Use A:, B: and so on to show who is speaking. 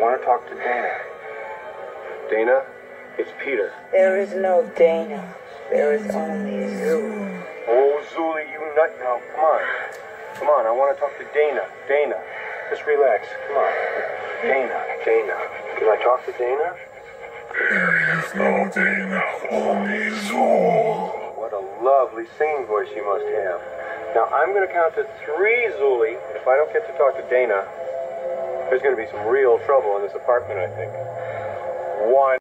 A: want to talk to Dana. Dana, it's Peter.
B: There is no Dana. There is only Zulu.
A: Oh, Zuli, you nut. Now, come on. Come on, I want to talk to Dana. Dana, just relax. Come on. Dana. Can I talk to Dana?
C: There is no Dana, only Zul.
A: What a lovely singing voice you must have. Now, I'm going to count to 3, Zuli. If I don't get to talk to Dana, there's going to be some real trouble in this apartment, I think. 1.